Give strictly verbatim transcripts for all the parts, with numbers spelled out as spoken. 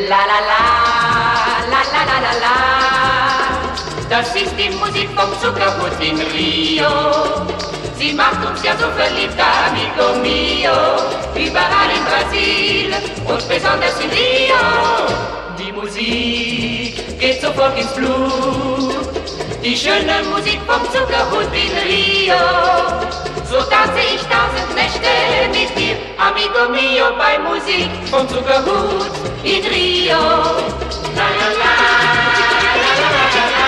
La la la, la la la la la. Das ist die Musik vom Zuckerhut in Rio. Sie macht uns ja so verliebt, amigo mio. Überall in Brasil und besonders in Rio. Die Musik geht sofort ins Blut. Die schöne Musik vom Zuckerhut in Rio. So tanze ich tausend Nächte mit dir, amigo mio, bei Musik vom Zuckerhut in Rio. La la la, la la la la la.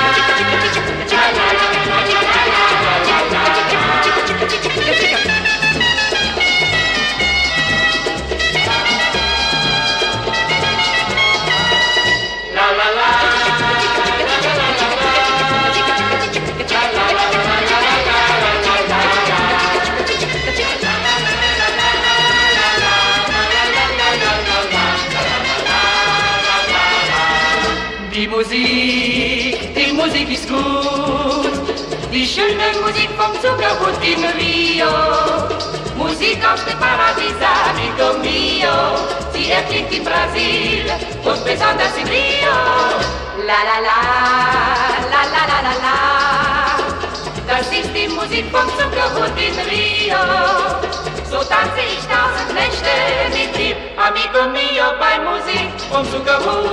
Die Musik, die Musik ist gut, die schöne Musik vom Zuckerhut in Rio. Musik aus dem Paradies, amigo mio, sie erklingt in Brasil und besonders in Rio. La la la, la la la la la, das ist die Musik vom Zuckerhut in Rio. So tanze ich tausend Nächte mit dir, amigo mio, bei Musik vom Zuckerhut